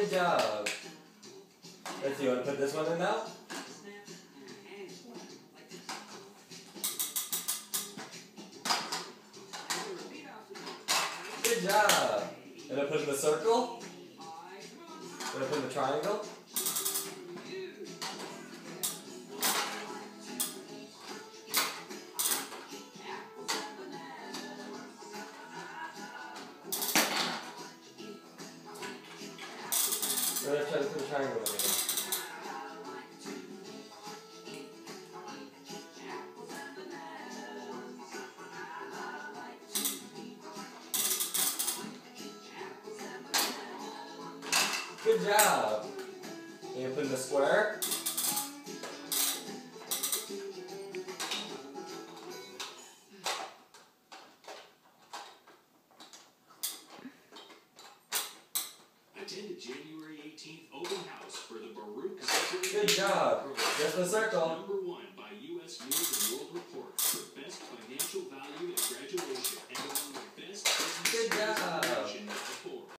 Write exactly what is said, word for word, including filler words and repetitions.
Good job. Let's see, you want to put this one in now? Good job. Gonna put in the circle? Gonna put in the triangle? We're gonna try to put a triangle in again. Good job. Can you put in the square? Attended January eighteenth open house for the Baruch. Good job. Just the circle.